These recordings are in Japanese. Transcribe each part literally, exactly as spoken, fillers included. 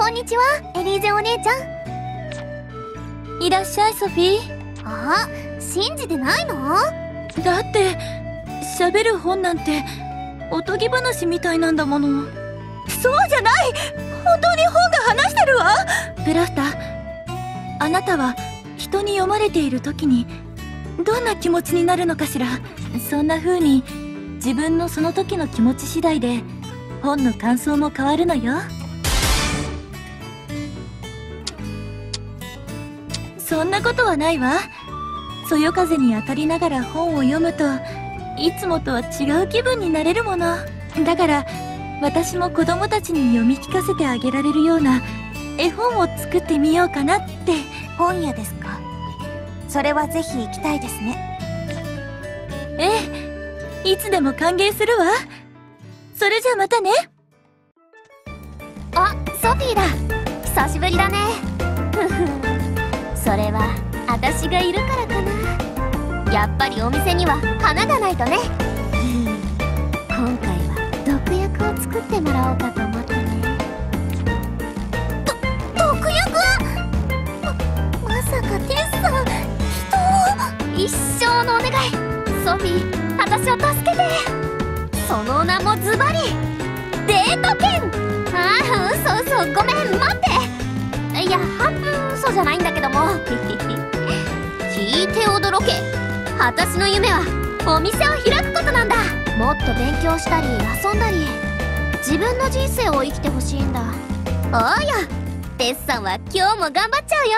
んにちは、エリーゼお姉ちゃん。 いらっしゃい、ソフィー。 あ、信じてないの？ だって喋る本なんておとぎ話みたいなんだもの。そうじゃない、本当に本が話してるわ。プラフタ、あなたは人に読まれている時にどんな気持ちになるのかしら。そんな風に自分のその時の気持ち次第で本の感想も変わるのよ。そんなことはないわ。そよ風に当たりながら本を読むといつもとは違う気分になれるもの。だから私も子供たちに読み聞かせてあげられるような絵本を作ってみようかなって。 本屋ですか？それはぜひ行きたいですね。 ええ、いつでも歓迎するわ。それじゃまたね。 あ、ソフィーだ。久しぶりだね。ふふ。それは私がいるからかな。やっぱりお店には花がないとね。今回は毒薬を作ってもらおうかと思ってね。ど毒薬？ま、まさかテッサン、人を。一生のお願い、ソフィー、私を助けて。その名もズバリデート券。ああ、嘘嘘、ごめん、待って。いや、半分嘘じゃないんだけども。聞いて驚け。私の夢はお店を開くことなんだ。もっと勉強したり遊んだり自分の人生を生きてほしいんだ。おうよ、テッサンは今日も頑張っちゃうよ。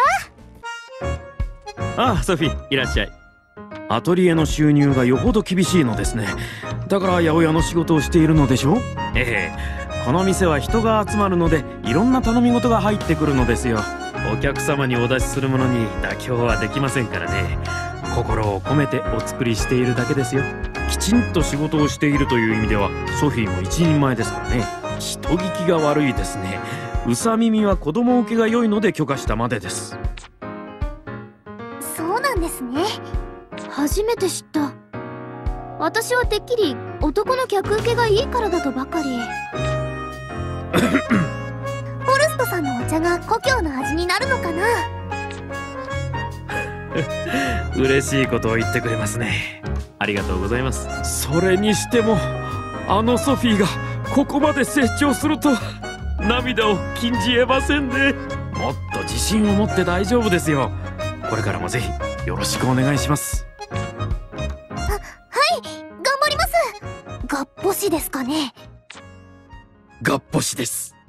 ああ、ソフィー、いらっしゃい。アトリエの収入がよほど厳しいのですね。だから八百屋の仕事をしているのでしょう。ええ、この店は人が集まるのでいろんな頼み事が入ってくるのですよ。お客様にお出しするものに妥協はできませんからね。心を込めてお作りしているだけですよ。きちんと仕事をしているという意味ではソフィーも一人前ですからね。人聞きが悪いですね。うさ耳は子供受けが良いので許可したまでです。 そうなんですね。初めて知った。私はてっきり男の客受けがいいからだとばかり。フォルストさんのお茶が故郷の味になるのかな。 嬉しいことを言ってくれますね。ありがとうございます。それにしてもあのソフィーがここまで成長すると涙を禁じ得ませんね。もっと自信を持って大丈夫ですよ。これからもぜひよろしくお願いします。 は、はい、頑張ります。がっぽしですかね。 がっぽしです。